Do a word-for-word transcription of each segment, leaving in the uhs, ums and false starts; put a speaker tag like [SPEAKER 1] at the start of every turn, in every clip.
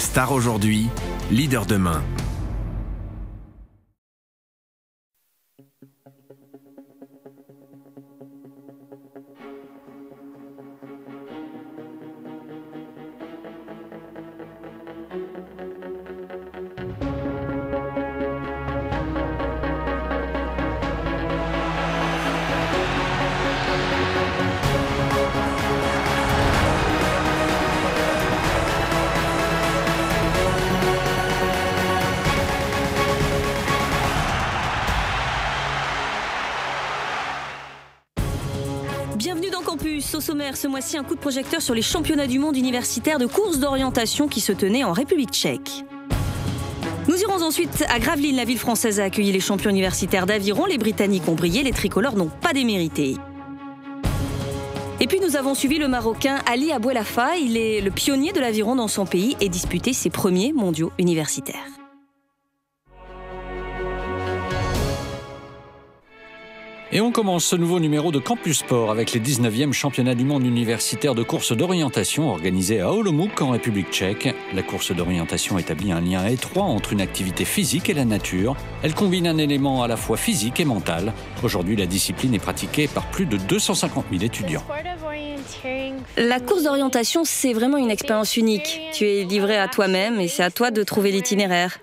[SPEAKER 1] Star aujourd'hui, leader demain.
[SPEAKER 2] Bienvenue dans Campus. Au sommaire, ce mois-ci, un coup de projecteur sur les championnats du monde universitaire de course d'orientation qui se tenaient en République tchèque. Nous irons ensuite à Gravelines. La ville française a accueilli les champions universitaires d'aviron. Les Britanniques ont brillé, les tricolores n'ont pas démérité. Et puis nous avons suivi le Marocain Ali Abouelafa. Il est le pionnier de l'aviron dans son pays et disputé ses premiers mondiaux universitaires.
[SPEAKER 3] Et on commence ce nouveau numéro de Campus Sport avec les dix-neuvièmes championnats du monde universitaire de course d'orientation organisés à Olomouc en République tchèque. La course d'orientation établit un lien étroit entre une activité physique et la nature. Elle combine un élément à la fois physique et mental. Aujourd'hui, la discipline est pratiquée par plus de deux cent cinquante mille étudiants.
[SPEAKER 2] La course d'orientation, c'est vraiment une expérience unique. Tu es livré à toi-même et c'est à toi de trouver l'itinéraire.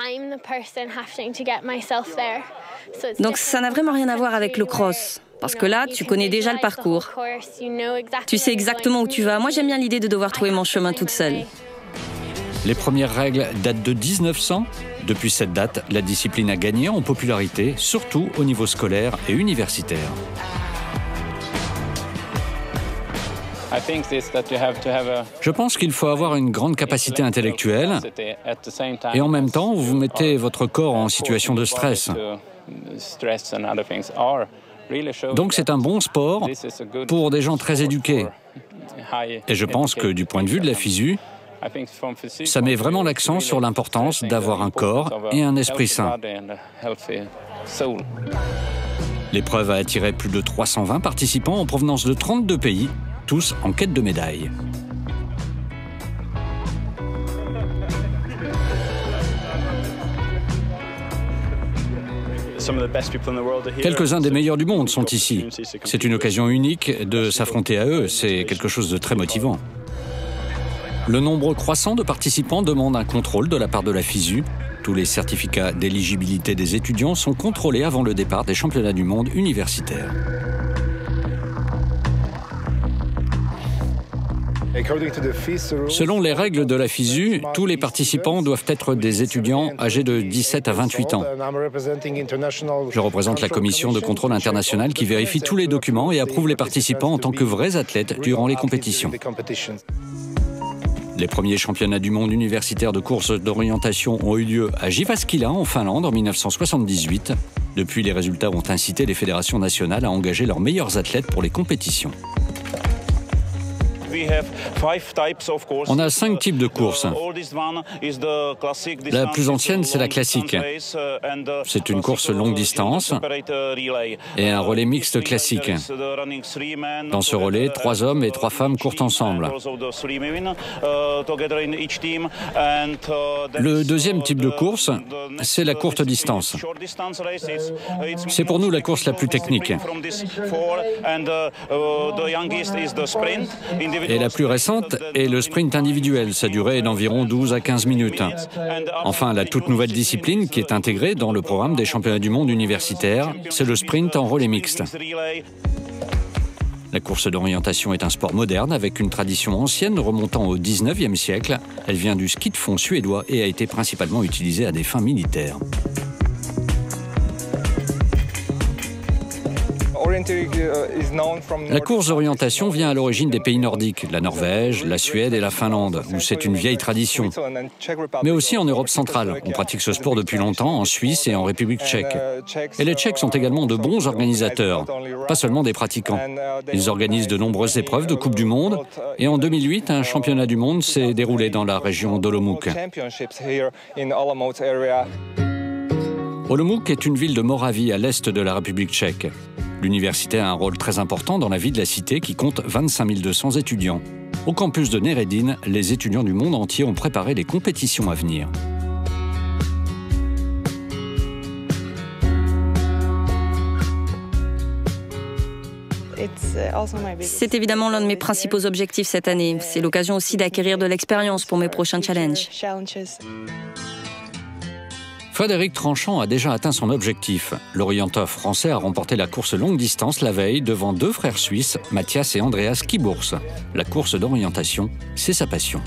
[SPEAKER 2] Donc ça n'a vraiment rien à voir avec le cross. Parce que là, tu connais déjà le parcours. Tu sais exactement où tu vas. Moi, j'aime bien l'idée de devoir trouver mon chemin toute seule.
[SPEAKER 3] Les premières règles datent de mille neuf cents. Depuis cette date, la discipline a gagné en popularité, surtout au niveau scolaire et universitaire. Je pense qu'il faut avoir une grande capacité intellectuelle et en même temps, vous mettez votre corps en situation de stress. Donc c'est un bon sport pour des gens très éduqués. Et je pense que du point de vue de la physu, ça met vraiment l'accent sur l'importance d'avoir un corps et un esprit sain. L'épreuve a attiré plus de trois cent vingt participants en provenance de trente-deux pays, tous en quête de médailles. Quelques-uns des meilleurs du monde sont ici. C'est une occasion unique de s'affronter à eux, c'est quelque chose de très motivant. Le nombre croissant de participants demande un contrôle de la part de la FISU. Tous les certificats d'éligibilité des étudiants sont contrôlés avant le départ des championnats du monde universitaires. Selon les règles de la FISU, tous les participants doivent être des étudiants âgés de dix-sept à vingt-huit ans. Je représente la commission de contrôle international qui vérifie tous les documents et approuve les participants en tant que vrais athlètes durant les compétitions. Les premiers championnats du monde universitaire de course d'orientation ont eu lieu à Jyväskylä en Finlande en mille neuf cent soixante-dix-huit. Depuis, les résultats ont incité les fédérations nationales à engager leurs meilleurs athlètes pour les compétitions. On a cinq types de courses. La plus ancienne, c'est la classique. C'est une course longue distance et un relais mixte classique. Dans ce relais, trois hommes et trois femmes courent ensemble. Le deuxième type de course, c'est la courte distance. C'est pour nous la course la plus technique. Et la plus récente est le sprint individuel. Sa durée est d'environ douze à quinze minutes. Enfin, la toute nouvelle discipline qui est intégrée dans le programme des championnats du monde universitaires, c'est le sprint en relais mixte. La course d'orientation est un sport moderne avec une tradition ancienne remontant au dix-neuvième siècle. Elle vient du ski de fond suédois et a été principalement utilisée à des fins militaires. La course d'orientation vient à l'origine des pays nordiques, la Norvège, la Suède et la Finlande, où c'est une vieille tradition. Mais aussi en Europe centrale. On pratique ce sport depuis longtemps en Suisse et en République tchèque. Et les Tchèques sont également de bons organisateurs, pas seulement des pratiquants. Ils organisent de nombreuses épreuves de Coupe du Monde. Et en deux mille huit, un championnat du monde s'est déroulé dans la région d'Olomouc. Olomouc est une ville de Moravie à l'est de la République tchèque. L'université a un rôle très important dans la vie de la cité qui compte vingt-cinq mille deux cents étudiants. Au campus de Nureddin, les étudiants du monde entier ont préparé les compétitions à venir.
[SPEAKER 2] C'est évidemment l'un de mes principaux objectifs cette année. C'est l'occasion aussi d'acquérir de l'expérience pour mes prochains challenges.
[SPEAKER 3] Frédéric Tranchant a déjà atteint son objectif. L'orienteur français a remporté la course longue distance la veille devant deux frères suisses, Mathias et Andreas Kibours. La course d'orientation, c'est sa passion.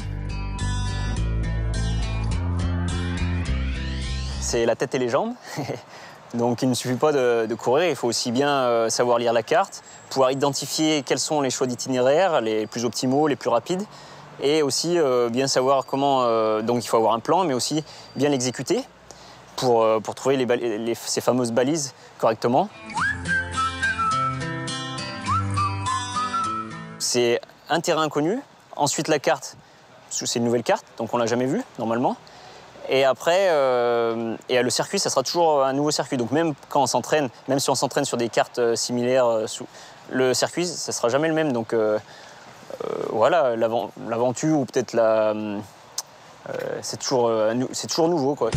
[SPEAKER 4] C'est la tête et les jambes. Donc il ne suffit pas de, de courir, il faut aussi bien euh, savoir lire la carte, pouvoir identifier quels sont les choix d'itinéraire, les plus optimaux, les plus rapides, et aussi euh, bien savoir comment, euh, donc il faut avoir un plan, mais aussi bien l'exécuter pour, euh, pour trouver les, les, ces fameuses balises correctement. C'est un terrain inconnu, ensuite la carte, c'est une nouvelle carte, donc on ne l'a jamais vue normalement. Et après, euh, et le circuit, ça sera toujours un nouveau circuit. Donc même quand on s'entraîne, même si on s'entraîne sur des cartes similaires, euh, sous, le circuit, ça sera jamais le même. Donc euh, euh, voilà, l'aventure ou peut-être la, euh, c'est toujours, euh, c'est toujours nouveau, quoi.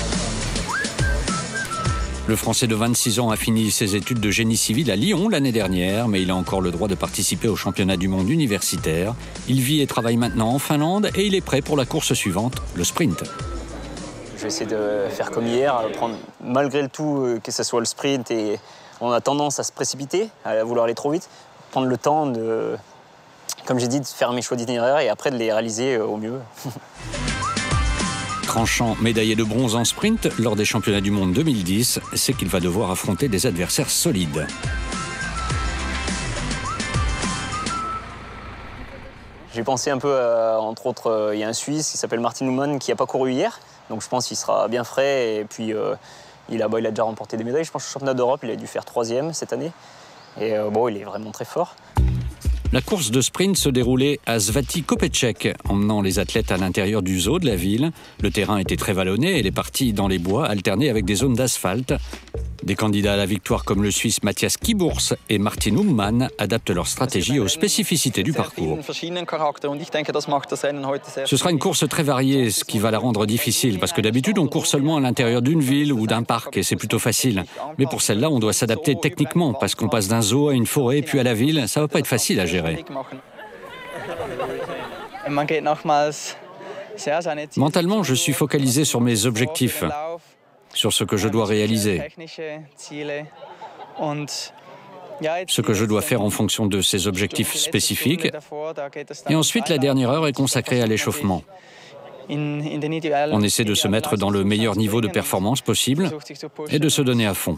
[SPEAKER 3] Le Français de vingt-six ans a fini ses études de génie civil à Lyon l'année dernière, mais il a encore le droit de participer au championnat du monde universitaire. Il vit et travaille maintenant en Finlande et il est prêt pour la course suivante, le sprint.
[SPEAKER 4] Je vais essayer de faire comme hier, prendre, malgré le tout, que ce soit le sprint, et on a tendance à se précipiter, à vouloir aller trop vite, prendre le temps de, comme j'ai dit, de faire mes choix d'itinéraire et après de les réaliser au mieux.
[SPEAKER 3] Tranchant, médaillé de bronze en sprint lors des championnats du monde deux mille dix, c'est qu'il va devoir affronter des adversaires solides.
[SPEAKER 4] J'ai pensé un peu, à, entre autres, il y a un Suisse qui s'appelle Martin Numan qui n'a pas couru hier. Donc je pense qu'il sera bien frais et puis euh, il, a, bah, il a déjà remporté des médailles. Je pense au championnat d'Europe, il a dû faire troisième cette année. Et euh, bon, il est vraiment très fort.
[SPEAKER 3] La course de sprint se déroulait à Svati Kopeček, emmenant les athlètes à l'intérieur du zoo de la ville. Le terrain était très vallonné et les parties dans les bois alternaient avec des zones d'asphalte. Des candidats à la victoire comme le Suisse Mathias Kibours et Martin Ummann adaptent leur stratégie aux spécificités du parcours. Ce sera une course très variée, ce qui va la rendre difficile, parce que d'habitude on court seulement à l'intérieur d'une ville ou d'un parc et c'est plutôt facile. Mais pour celle-là, on doit s'adapter techniquement, parce qu'on passe d'un zoo à une forêt puis à la ville, ça va pas être facile à gérer. Mentalement, je suis focalisé sur mes objectifs, sur ce que je dois réaliser, ce que je dois faire en fonction de ces objectifs spécifiques. Et ensuite, la dernière heure est consacrée à l'échauffement. On essaie de se mettre dans le meilleur niveau de performance possible et de se donner à fond.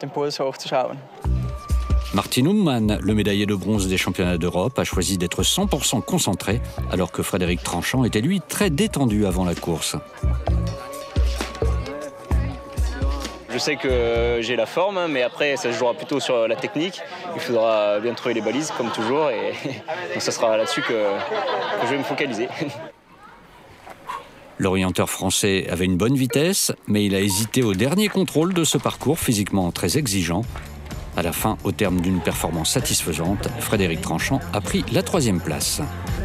[SPEAKER 3] Martin Ummann, le médaillé de bronze des championnats d'Europe, a choisi d'être cent pour cent concentré, alors que Frédéric Tranchant était lui très détendu avant la course.
[SPEAKER 4] Je sais que j'ai la forme, mais après, ça se jouera plutôt sur la technique. Il faudra bien trouver les balises, comme toujours, et donc ce sera là-dessus que, que je vais me focaliser.
[SPEAKER 3] L'orienteur français avait une bonne vitesse, mais il a hésité au dernier contrôle de ce parcours physiquement très exigeant. À la fin, au terme d'une performance satisfaisante, Frédéric Tranchant a pris la troisième place.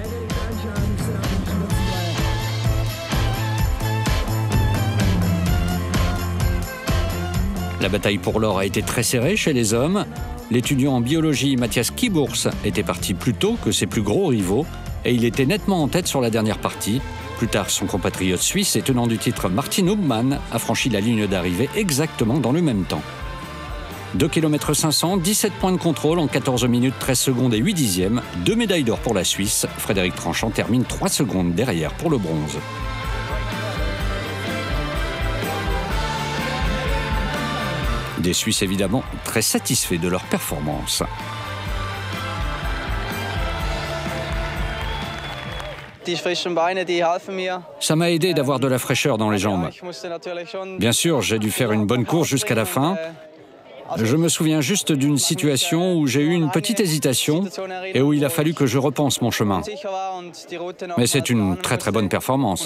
[SPEAKER 3] La bataille pour l'or a été très serrée chez les hommes. L'étudiant en biologie Mathias Kibours était parti plus tôt que ses plus gros rivaux et il était nettement en tête sur la dernière partie. Plus tard, son compatriote suisse et tenant du titre Martin Ummann a franchi la ligne d'arrivée exactement dans le même temps. deux kilomètres cinq cents, dix-sept points de contrôle en quatorze minutes treize secondes et huit dixièmes. Deux médailles d'or pour la Suisse. Frédéric Tranchant termine trois secondes derrière pour le bronze. Des Suisses évidemment très satisfaits de leur performance. Ça m'a aidé d'avoir de la fraîcheur dans les jambes. Bien sûr, j'ai dû faire une bonne course jusqu'à la fin. Je me souviens juste d'une situation où j'ai eu une petite hésitation et où il a fallu que je repense mon chemin. Mais c'est une très très bonne performance.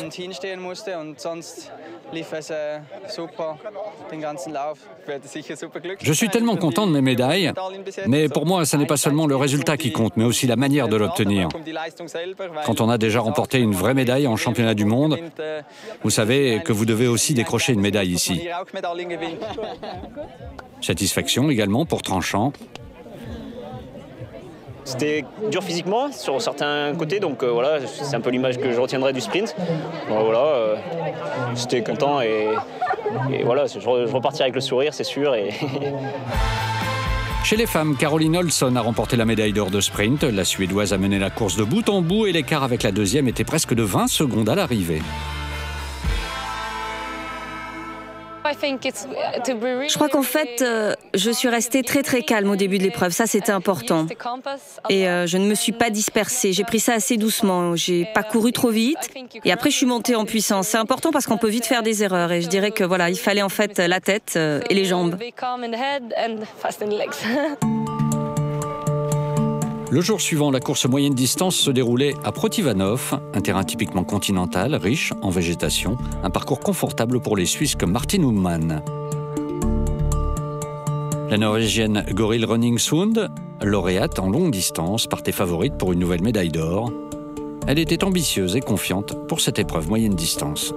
[SPEAKER 3] Je suis tellement content de mes médailles, mais pour moi, ce n'est pas seulement le résultat qui compte, mais aussi la manière de l'obtenir. Quand on a déjà remporté une vraie médaille en championnat du monde, vous savez que vous devez aussi décrocher une médaille ici. Satisfaction également pour Tranchant.
[SPEAKER 4] C'était dur physiquement sur certains côtés, donc euh, voilà, c'est un peu l'image que je retiendrai du sprint. Donc, voilà, euh, j'étais content et, et voilà, je, je repartirai avec le sourire, c'est sûr. Et
[SPEAKER 3] Chez les femmes, Caroline Olsson a remporté la médaille d'or de sprint. La Suédoise a mené la course de bout en bout et l'écart avec la deuxième était presque de vingt secondes à l'arrivée.
[SPEAKER 2] Je crois qu'en fait, euh, je suis restée très très calme au début de l'épreuve. Ça, c'était important. Et euh, je ne me suis pas dispersée. J'ai pris ça assez doucement. J'ai pas couru trop vite. Et après, je suis montée en puissance. C'est important parce qu'on peut vite faire des erreurs. Et je dirais que voilà, il fallait en fait la tête euh, et les jambes.
[SPEAKER 3] Le jour suivant, la course moyenne distance se déroulait à Protivanov, un terrain typiquement continental, riche en végétation, un parcours confortable pour les Suisses comme Martin Ummann. La Norvégienne Goril Runningsund, lauréate en longue distance, partait favorite pour une nouvelle médaille d'or. Elle était ambitieuse et confiante pour cette épreuve moyenne distance.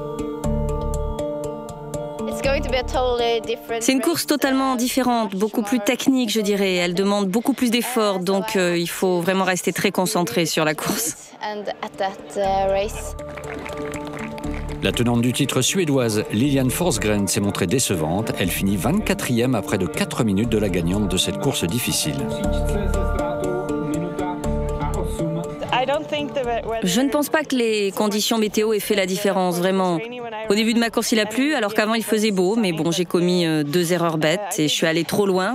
[SPEAKER 2] C'est une course totalement différente, beaucoup plus technique, je dirais. Elle demande beaucoup plus d'efforts, donc euh, il faut vraiment rester très concentré sur la course.
[SPEAKER 3] La tenante du titre suédoise, Lilian Forsgren, s'est montrée décevante. Elle finit vingt-quatrième à près de quatre minutes de la gagnante de cette course difficile.
[SPEAKER 2] Je ne pense pas que les conditions météo aient fait la différence, vraiment. Au début de ma course, il a plu, alors qu'avant, il faisait beau. Mais bon, j'ai commis euh, deux erreurs bêtes et je suis allée trop loin.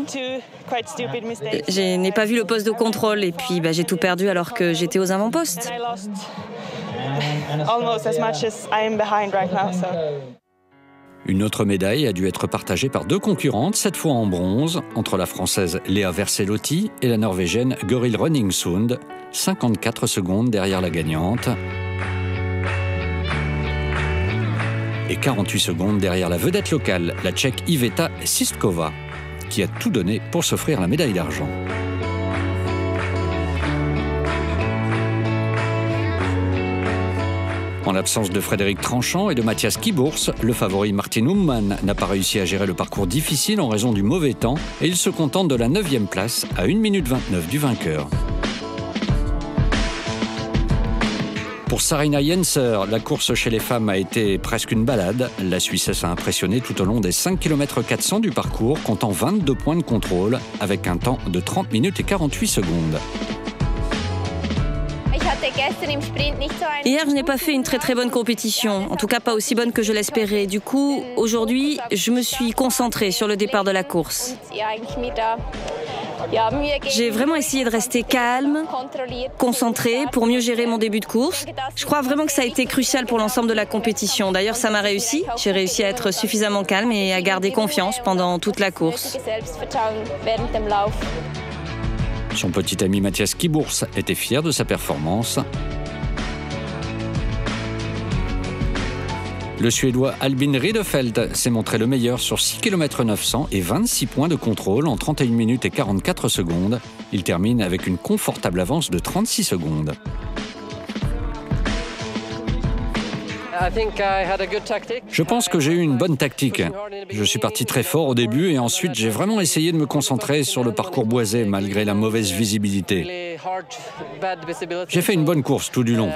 [SPEAKER 2] Je n'ai pas vu le poste de contrôle et puis bah, j'ai tout perdu alors que j'étais aux avant-postes.
[SPEAKER 3] Une autre médaille a dû être partagée par deux concurrentes, cette fois en bronze, entre la Française Léa Verselotti et la Norvégienne Goril Runningsund, cinquante-quatre secondes derrière la gagnante et quarante-huit secondes derrière la vedette locale, la Tchèque Iveta Sistkova, qui a tout donné pour s'offrir la médaille d'argent. En l'absence de Frédéric Tranchant et de Mathias Kibours, le favori Martin Ummann n'a pas réussi à gérer le parcours difficile en raison du mauvais temps et il se contente de la neuvième place à une minute vingt-neuf du vainqueur. Pour Sarina Jenser, la course chez les femmes a été presque une balade. La Suissesse a impressionné tout au long des cinq kilomètres quatre cents du parcours, comptant vingt-deux points de contrôle, avec un temps de trente minutes et quarante-huit secondes.
[SPEAKER 2] Hier, je n'ai pas fait une très très bonne compétition, en tout cas pas aussi bonne que je l'espérais. Du coup, aujourd'hui, je me suis concentrée sur le départ de la course. J'ai vraiment essayé de rester calme, concentrée pour mieux gérer mon début de course. Je crois vraiment que ça a été crucial pour l'ensemble de la compétition. D'ailleurs, ça m'a réussi. J'ai réussi à être suffisamment calme et à garder confiance pendant toute la course.
[SPEAKER 3] Son petit ami Mathias Kibours était fier de sa performance. Le Suédois Albin Ridefelt s'est montré le meilleur sur six kilomètres neuf cents et vingt-six points de contrôle en trente et une minutes et quarante-quatre secondes. Il termine avec une confortable avance de trente-six secondes. Je pense que j'ai eu une bonne tactique. Je suis parti très fort au début et ensuite j'ai vraiment essayé de me concentrer sur le parcours boisé malgré la mauvaise visibilité. J'ai fait une bonne course tout du long.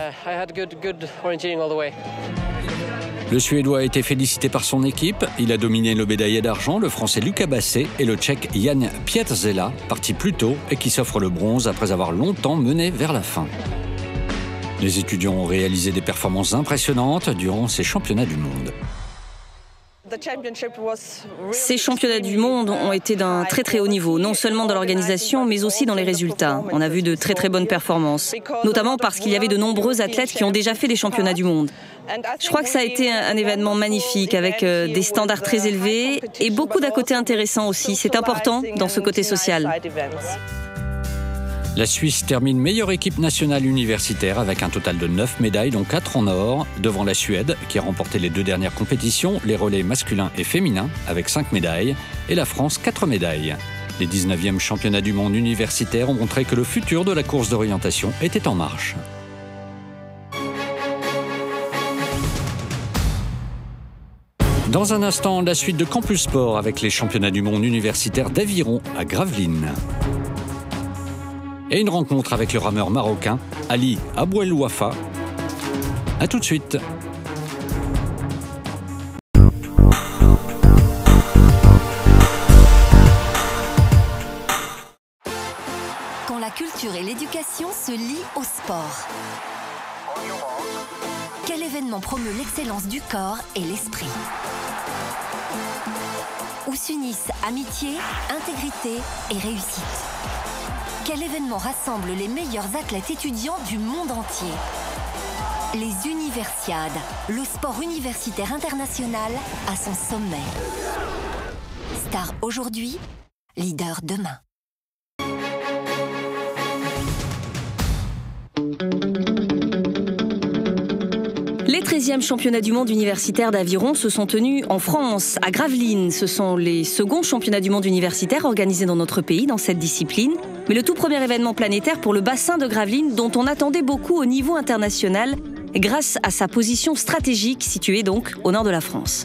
[SPEAKER 3] Le Suédois a été félicité par son équipe. Il a dominé le médaillé d'argent, le Français Luca Bassé et le Tchèque Jan Pietrzela, parti plus tôt et qui s'offre le bronze après avoir longtemps mené vers la fin. Les étudiants ont réalisé des performances impressionnantes durant ces championnats du monde.
[SPEAKER 2] Ces championnats du monde ont été d'un très très haut niveau, non seulement dans l'organisation, mais aussi dans les résultats. On a vu de très très bonnes performances, notamment parce qu'il y avait de nombreux athlètes qui ont déjà fait des championnats du monde. Je crois que ça a été un, un événement magnifique, avec euh, des standards très élevés et beaucoup d'à côté intéressants aussi. C'est important dans ce côté social.
[SPEAKER 3] La Suisse termine meilleure équipe nationale universitaire avec un total de neuf médailles, dont quatre en or, devant la Suède, qui a remporté les deux dernières compétitions, les relais masculins et féminins, avec cinq médailles, et la France, quatre médailles. Les dix-neuvièmes championnats du monde universitaire ont montré que le futur de la course d'orientation était en marche. Dans un instant, la suite de Campus Sport avec les championnats du monde universitaire d'aviron à Gravelines. Et une rencontre avec le rameur marocain Ali Abouel Wafa. A tout de suite.
[SPEAKER 5] Quand la culture et l'éducation se lient au sport. Quel événement promeut l'excellence du corps et l'esprit? Où s'unissent amitié, intégrité et réussite? Quel événement rassemble les meilleurs athlètes étudiants du monde entier? Les Universiades, le sport universitaire international à son sommet. Star aujourd'hui, leader demain.
[SPEAKER 2] Les treizièmes championnats du monde universitaire d'aviron se sont tenus en France, à Gravelines. Ce sont les seconds championnats du monde universitaire organisés dans notre pays dans cette discipline. Mais le tout premier événement planétaire pour le bassin de Gravelines dont on attendait beaucoup au niveau international grâce à sa position stratégique située donc au nord de la France.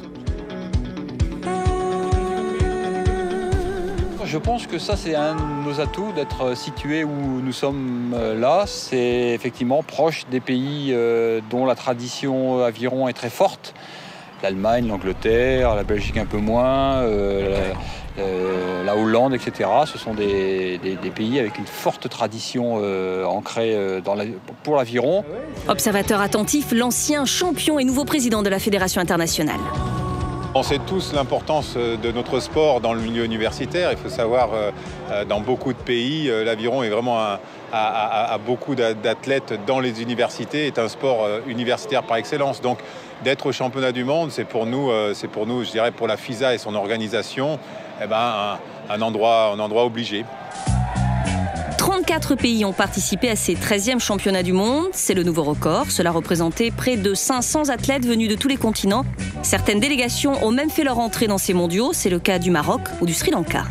[SPEAKER 6] Je pense que ça, c'est un de nos atouts d'être situé où nous sommes là. C'est effectivement proche des pays dont la tradition aviron est très forte. L'Allemagne, l'Angleterre, la Belgique un peu moins, euh, la, la Hollande, et cetera. Ce sont des, des, des pays avec une forte tradition euh, ancrée dans la, pour l'aviron.
[SPEAKER 2] Observateur attentif, l'ancien champion et nouveau président de la Fédération internationale.
[SPEAKER 7] On sait tous l'importance de notre sport dans le milieu universitaire. Il faut savoir, euh, dans beaucoup de pays, l'aviron est vraiment un, à, à, à beaucoup d'athlètes dans les universités, est un sport universitaire par excellence. Donc, d'être au championnat du monde, c'est pour nous, c'est pour nous, je dirais, pour la FISA et son organisation, eh ben, un, un, endroit, un endroit obligé.
[SPEAKER 2] trente-quatre pays ont participé à ces treizièmes championnats du monde. C'est le nouveau record. Cela représentait près de cinq cents athlètes venus de tous les continents. Certaines délégations ont même fait leur entrée dans ces mondiaux. C'est le cas du Maroc ou du Sri Lanka.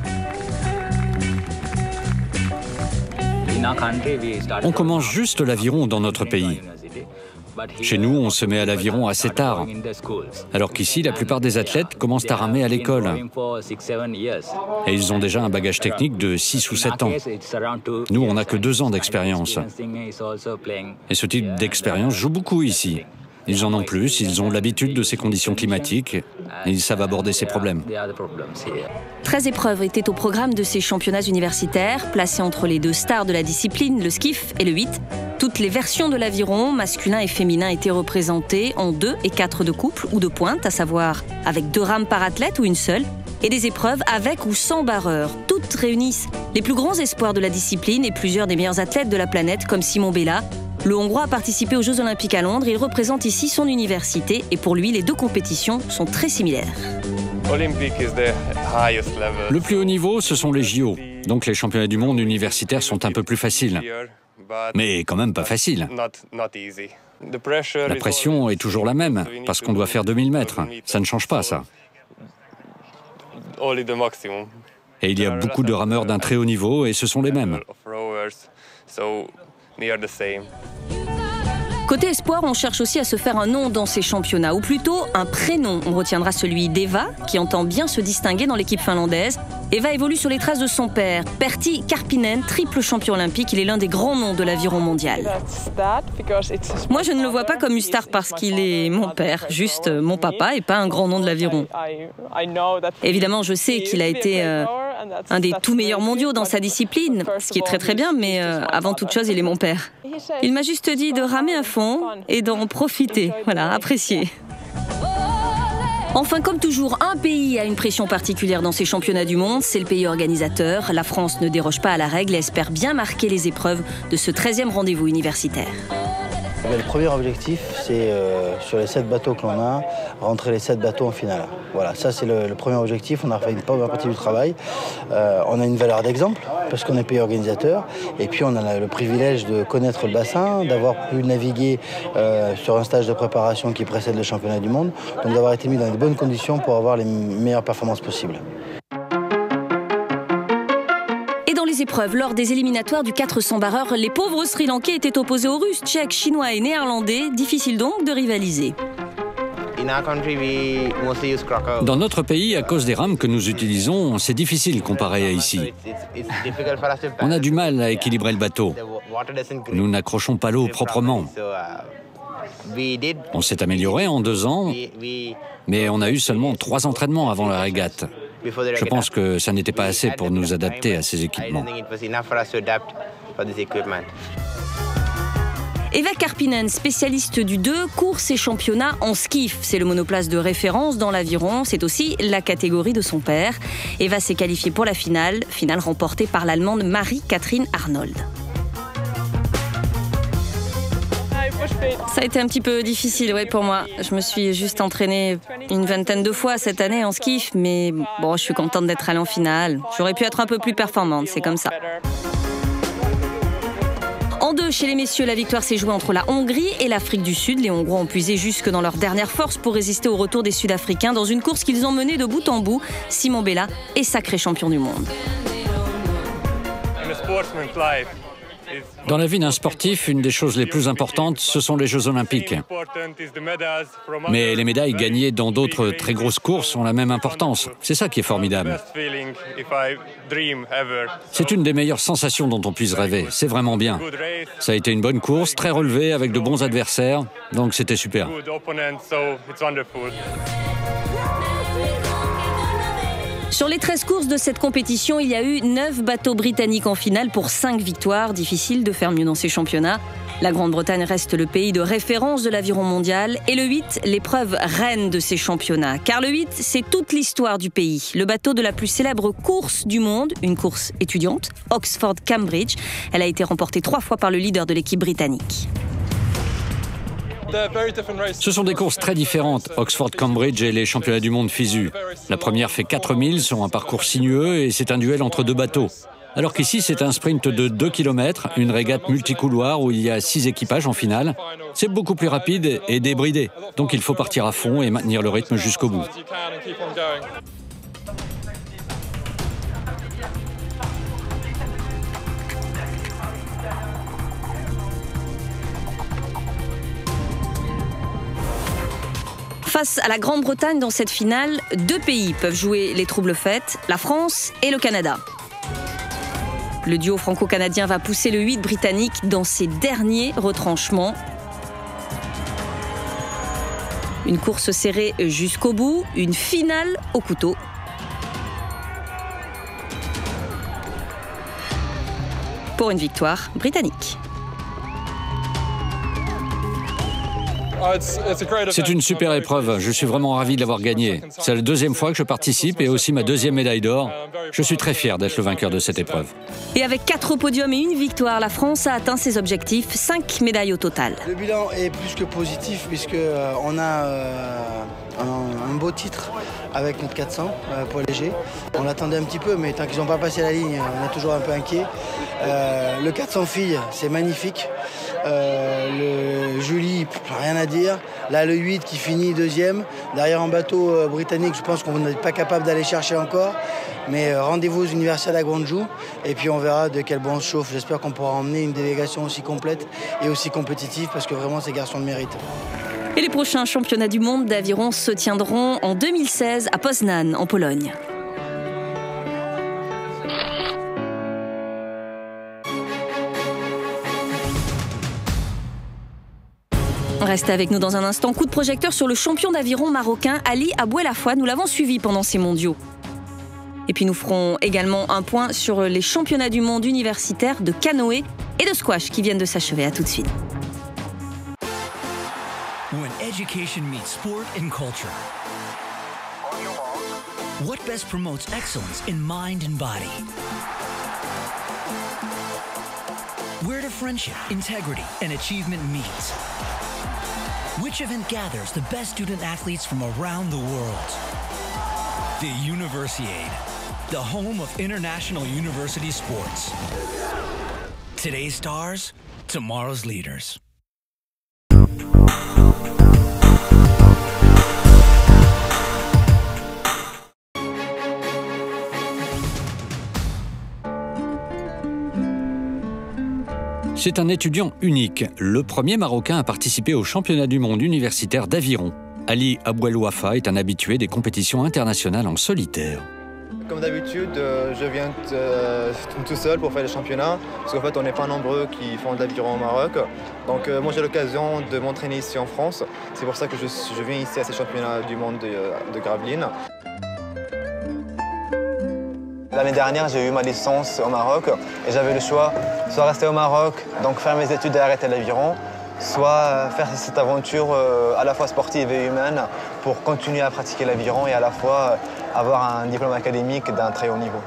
[SPEAKER 3] On commence juste l'aviron dans notre pays. Chez nous, on se met à l'aviron assez tard, alors qu'ici, la plupart des athlètes commencent à ramer à l'école. Et ils ont déjà un bagage technique de six ou sept ans. Nous, on n'a que deux ans d'expérience. Et ce type d'expérience joue beaucoup ici. Ils en ont plus, ils ont l'habitude de ces conditions climatiques et ils savent aborder ces problèmes.
[SPEAKER 2] treize épreuves étaient au programme de ces championnats universitaires, placés entre les deux stars de la discipline, le skiff et le huit. Toutes les versions de l'aviron, masculin et féminin, étaient représentées en deux et quatre de couple ou de pointe, à savoir avec deux rames par athlète ou une seule, et des épreuves avec ou sans barreur. Toutes réunissent les plus grands espoirs de la discipline et plusieurs des meilleurs athlètes de la planète, comme Simon Bella. Le Hongrois a participé aux Jeux Olympiques à Londres. Il représente ici son université et pour lui, les deux compétitions sont très similaires.
[SPEAKER 3] Le plus haut niveau, ce sont les J O. Donc les championnats du monde universitaires sont un peu plus faciles. Mais quand même pas facile. La pression est toujours la même, parce qu'on doit faire deux mille mètres. Ça ne change pas, ça. Et il y a beaucoup de rameurs d'un très haut niveau, et ce sont les mêmes.
[SPEAKER 2] Côté espoir, on cherche aussi à se faire un nom dans ces championnats, ou plutôt un prénom. On retiendra celui d'Eva, qui entend bien se distinguer dans l'équipe finlandaise. Eva évolue sur les traces de son père, Pertti Karppinen, triple champion olympique. Il est l'un des grands noms de l'aviron mondial. Moi, je ne le vois pas comme une star parce qu'il est mon père, juste mon papa et pas un grand nom de l'aviron. Évidemment, je sais qu'il a été euh, un des tout meilleurs mondiaux dans sa discipline, ce qui est très très bien, mais euh, avant toute chose, il est mon père. Il m'a juste dit de ramer à fond et d'en profiter, voilà, apprécier. Enfin, comme toujours, un pays a une pression particulière dans ces championnats du monde, c'est le pays organisateur. La France ne déroge pas à la règle et espère bien marquer les épreuves de ce treizième rendez-vous universitaire.
[SPEAKER 8] Le premier objectif, c'est euh, sur les sept bateaux que l'on a, rentrer les sept bateaux en finale. Voilà, ça c'est le, le premier objectif. On a fait une première partie du travail. Euh, on a une valeur d'exemple parce qu'on est pays organisateur. Et puis on a le privilège de connaître le bassin, d'avoir pu naviguer euh, sur un stage de préparation qui précède le championnat du monde. Donc d'avoir été mis dans de bonnes conditions pour avoir les meilleures performances possibles.
[SPEAKER 2] Les épreuves lors des éliminatoires du quatre cents barreurs, les pauvres Sri Lankais étaient opposés aux Russes, Tchèques, Chinois et Néerlandais. Difficile donc de rivaliser.
[SPEAKER 3] Dans notre pays, à cause des rames que nous utilisons, c'est difficile comparé à ici. On a du mal à équilibrer le bateau. Nous n'accrochons pas l'eau proprement. On s'est amélioré en deux ans, mais on a eu seulement trois entraînements avant la régate. Je pense que ça n'était pas assez pour nous adapter à ces équipements.
[SPEAKER 2] Eva Karppinen, spécialiste du deux, course et championnat en skiff. C'est le monoplace de référence dans l'aviron. C'est aussi la catégorie de son père. Eva s'est qualifiée pour la finale, finale remportée par l'Allemande Marie-Catherine Arnold. Ça a été un petit peu difficile, ouais, pour moi. Je me suis juste entraînée une vingtaine de fois cette année en skiff, mais bon, je suis contente d'être allée en finale. J'aurais pu être un peu plus performante, c'est comme ça. En deux, chez les messieurs, la victoire s'est jouée entre la Hongrie et l'Afrique du Sud. Les Hongrois ont puisé jusque dans leur dernière force pour résister au retour des Sud-Africains dans une course qu'ils ont menée de bout en bout. Simon Bella est sacré champion du monde.
[SPEAKER 3] Dans la vie d'un sportif, une des choses les plus importantes, ce sont les Jeux Olympiques. Mais les médailles gagnées dans d'autres très grosses courses ont la même importance. C'est ça qui est formidable. C'est une des meilleures sensations dont on puisse rêver. C'est vraiment bien. Ça a été une bonne course, très relevée, avec de bons adversaires. Donc c'était super.
[SPEAKER 2] Sur les treize courses de cette compétition, il y a eu neuf bateaux britanniques en finale pour cinq victoires. Difficile de faire mieux dans ces championnats. La Grande-Bretagne reste le pays de référence de l'aviron mondial. Et le huit, l'épreuve reine de ces championnats. Car le huit, c'est toute l'histoire du pays. Le bateau de la plus célèbre course du monde, une course étudiante, Oxford-Cambridge. Elle a été remportée trois fois par le leader de l'équipe britannique.
[SPEAKER 3] Ce sont des courses très différentes, Oxford-Cambridge et les championnats du monde F I S U. La première fait quatre milles sur un parcours sinueux et c'est un duel entre deux bateaux. Alors qu'ici, c'est un sprint de deux kilomètres, une régate multicouloir où il y a six équipages en finale. C'est beaucoup plus rapide et débridé. Donc il faut partir à fond et maintenir le rythme jusqu'au bout.
[SPEAKER 2] Face à la Grande-Bretagne dans cette finale, deux pays peuvent jouer les troubles fêtes, la France et le Canada. Le duo franco-canadien va pousser le huit britannique dans ses derniers retranchements. Une course serrée jusqu'au bout, une finale au couteau. Pour une victoire britannique.
[SPEAKER 3] C'est une super épreuve, je suis vraiment ravi de l'avoir gagnée. C'est la deuxième fois que je participe et aussi ma deuxième médaille d'or. Je suis très fier d'être le vainqueur de cette épreuve.
[SPEAKER 2] Et avec quatre podiums et une victoire, la France a atteint ses objectifs, cinq médailles au total.
[SPEAKER 8] Le bilan est plus que positif puisqu'on euh, a euh, un, un beau titre avec notre quatre cents euh, poids léger. On l'attendait un petit peu, mais tant qu'ils n'ont pas passé la ligne, on est toujours un peu inquiet. Euh, le quatre cents filles, c'est magnifique. Euh, le Julie, rien à dire. Là, le huit qui finit deuxième. Derrière un bateau euh, britannique, je pense qu'on n'est pas capable d'aller chercher encore. Mais euh, rendez-vous aux universités à Guangzhou. Et puis on verra de quel bon on se chauffe. J'espère qu'on pourra emmener une délégation aussi complète et aussi compétitive parce que vraiment ces garçons le méritent.
[SPEAKER 2] Et les prochains championnats du monde d'aviron se tiendront en deux mille seize à Poznań, en Pologne. Restez avec nous dans un instant. Coup de projecteur sur le champion d'aviron marocain Ali Abouelafouane. Nous l'avons suivi pendant ces mondiaux. Et puis nous ferons également un point sur les championnats du monde universitaires de canoë et de squash qui viennent de s'achever. À tout de suite.
[SPEAKER 1] When education meets sport and culture.
[SPEAKER 9] What best promotes excellence in mind and body? Where do friendship, integrity, and achievement meet? Which event gathers the best student athletes from around the world? The Universiade, the home of international university sports. Today's stars, tomorrow's leaders.
[SPEAKER 3] C'est un étudiant unique, le premier Marocain à participer au championnat du monde universitaire d'aviron. Ali Abouel Wafa est un habitué des compétitions internationales en solitaire.
[SPEAKER 10] Comme d'habitude, je viens tout seul pour faire les championnats, parce qu'en fait on n'est pas nombreux qui font de l'aviron au Maroc. Donc moi j'ai l'occasion de m'entraîner ici en France. C'est pour ça que je, je viens ici à ces championnats du monde de, de Gravelines. L'année dernière, j'ai eu ma licence au Maroc et j'avais le choix soit rester au Maroc, donc faire mes études et arrêter l'aviron, soit faire cette aventure à la fois sportive et humaine pour continuer à pratiquer l'aviron et à la fois avoir un diplôme académique d'un très haut niveau.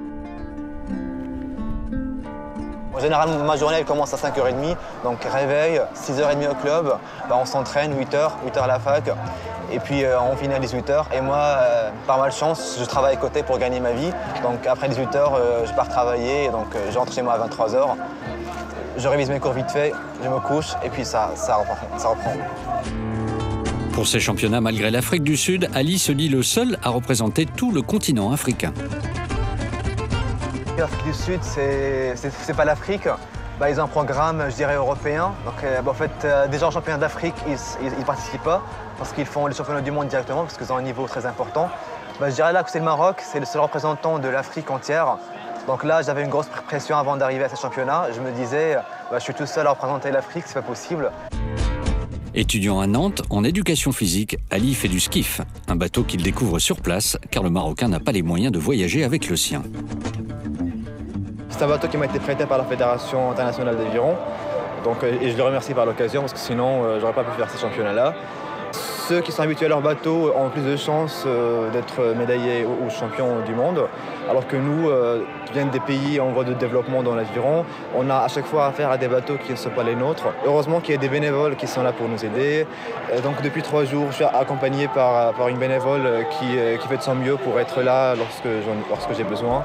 [SPEAKER 10] En général, ma journée elle commence à cinq heures trente, donc réveil, six heures trente au club, bah, on s'entraîne, huit heures, huit heures à la fac, et puis euh, on finit à dix-huit heures. Et moi, euh, par malchance, je travaille à côté pour gagner ma vie. Donc après dix-huit heures, euh, je pars travailler, et donc euh, je rentre chez moi à vingt-trois heures. Je révise mes cours vite fait, je me couche, et puis ça, ça reprend. Ça reprend.
[SPEAKER 3] Pour ces championnats, malgré l'Afrique du Sud, Ali se dit le seul à représenter tout le continent africain.
[SPEAKER 10] L'Afrique du Sud, c'est pas l'Afrique. Bah, ils ont un programme, je dirais, européen. Donc, euh, bah, en fait, euh, déjà en championnat d'Afrique, ils ne participent pas parce qu'ils font les championnats du monde directement parce qu'ils ont un niveau très important. Bah, je dirais là que c'est le Maroc, c'est le seul représentant de l'Afrique entière. Donc là, j'avais une grosse pression avant d'arriver à ces championnats. Je me disais, bah, je suis tout seul à représenter l'Afrique, c'est pas possible.
[SPEAKER 3] Étudiant à Nantes en éducation physique, Ali fait du skiff, un bateau qu'il découvre sur place car le Marocain n'a pas les moyens de voyager avec le sien.
[SPEAKER 10] C'est un bateau qui m'a été prêté par la Fédération internationale d'aviron. Donc, et je le remercie par l'occasion parce que sinon, euh, j'aurais pas pu faire ces championnats-là. Ceux qui sont habitués à leur bateau ont plus de chances euh, d'être médaillés ou champions du monde. Alors que nous, euh, qui viennent des pays en voie de développement dans l'aviron, on a à chaque fois affaire à des bateaux qui ne sont pas les nôtres. Heureusement qu'il y a des bénévoles qui sont là pour nous aider. Et donc depuis trois jours, je suis accompagné par, par une bénévole qui, qui fait de son mieux pour être là lorsque, lorsque j'ai besoin.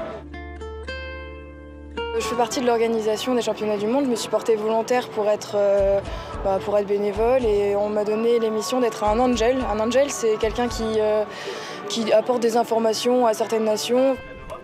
[SPEAKER 11] Je fais partie de l'organisation des championnats du monde. Je me suis portée volontaire pour être, euh, bah, pour être bénévole et on m'a donné les missions d'être un angel. Un angel, c'est quelqu'un qui, euh, qui apporte des informations à certaines nations.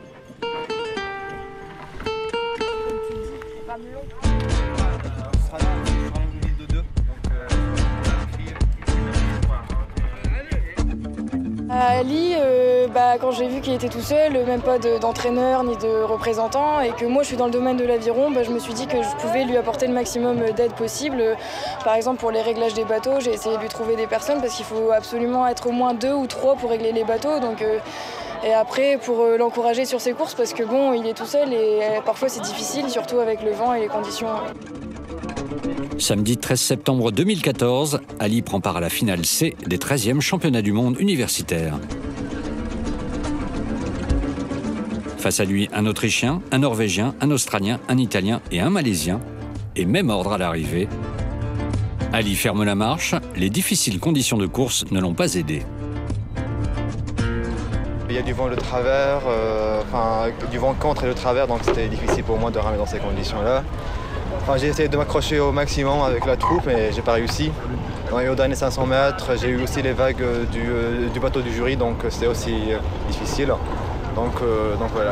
[SPEAKER 11] Ali, euh, bah, quand j'ai vu qu'il était tout seul, même pas d'entraîneur ni de représentant, et que moi je suis dans le domaine de l'aviron, bah, je me suis dit que je pouvais lui apporter le maximum d'aide possible. Par exemple, pour les réglages des bateaux, j'ai essayé de lui trouver des personnes parce qu'il faut absolument être au moins deux ou trois pour régler les bateaux. Donc, euh, et après, pour euh, l'encourager sur ses courses, parce que bon, il est tout seul et euh, parfois c'est difficile, surtout avec le vent et les conditions.
[SPEAKER 3] Samedi treize septembre deux mille quatorze, Ali prend part à la finale C des treizièmes championnats du monde universitaires. Face à lui, un Autrichien, un Norvégien, un Australien, un Italien et un Malaisien. Et même ordre à l'arrivée. Ali ferme la marche, les difficiles conditions de course ne l'ont pas aidé.
[SPEAKER 10] Il y a du vent de travers, euh, enfin, du vent contre et de travers, donc c'était difficile pour moi de ramer dans ces conditions-là. Enfin, j'ai essayé de m'accrocher au maximum avec la troupe, mais j'ai pas réussi. Dans les derniers cinq cents mètres, j'ai eu aussi les vagues du, euh, du bateau du jury, donc c'était aussi euh, difficile. Donc, euh, donc voilà.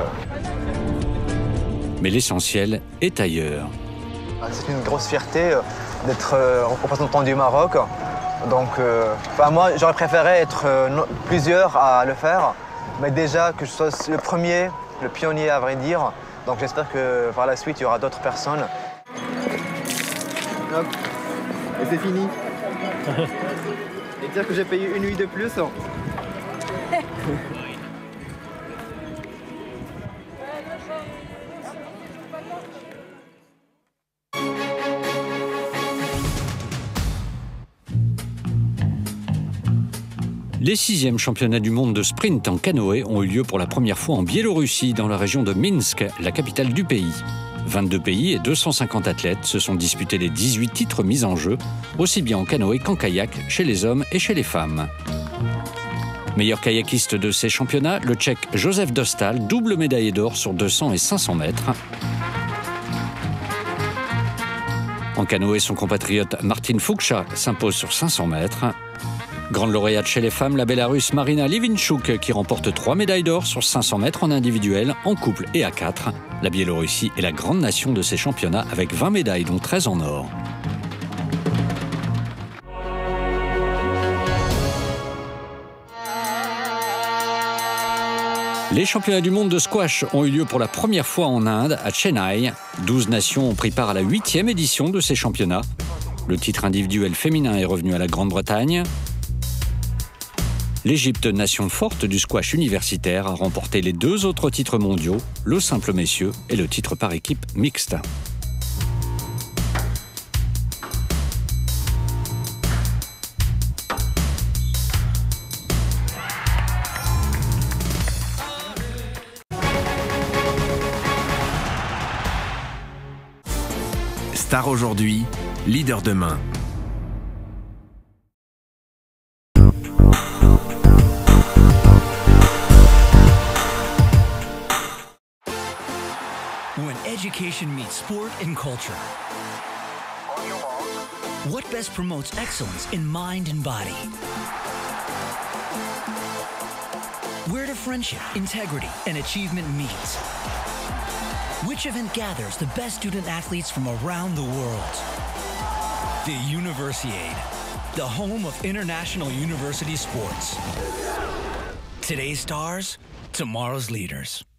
[SPEAKER 3] Mais l'essentiel est ailleurs.
[SPEAKER 10] C'est une grosse fierté d'être euh, représentant du Maroc. Donc, euh, enfin, moi, j'aurais préféré être euh, plusieurs à le faire, mais déjà que je sois le premier, le pionnier à vrai dire. Donc j'espère que par la suite, il y aura d'autres personnes. Hop. Et c'est fini. Et dire que j'ai payé une nuit de plus.
[SPEAKER 3] Les sixièmes championnats du monde de sprint en canoë ont eu lieu pour la première fois en Biélorussie, dans la région de Minsk, la capitale du pays. vingt-deux pays et deux cent cinquante athlètes se sont disputés les dix-huit titres mis en jeu, aussi bien en canoë qu'en kayak, chez les hommes et chez les femmes. Meilleur kayakiste de ces championnats, le Tchèque Josef Dostal, double médaillé d'or sur deux cents et cinq cents mètres. En canoë, son compatriote Martin Fuksha s'impose sur cinq cents mètres. Grande lauréate chez les femmes, la Bélarusse Marina Livinchuk qui remporte trois médailles d'or sur cinq cents mètres en individuel, en couple et à quatre. La Biélorussie est la grande nation de ces championnats avec vingt médailles dont treize en or. Les championnats du monde de squash ont eu lieu pour la première fois en Inde, à Chennai. douze nations ont pris part à la huitième édition de ces championnats. Le titre individuel féminin est revenu à la Grande-Bretagne. L'Égypte, nation forte du squash universitaire, a remporté les deux autres titres mondiaux, le simple messieurs et le titre par équipe mixte.
[SPEAKER 1] Star aujourd'hui, leader demain.
[SPEAKER 9] When education meets sport and culture, what best promotes excellence in mind and body? Where do friendship, integrity, and achievement meet? Which event gathers the best student athletes from around the world? The Universiade, the home of international university sports. Today's stars, tomorrow's leaders.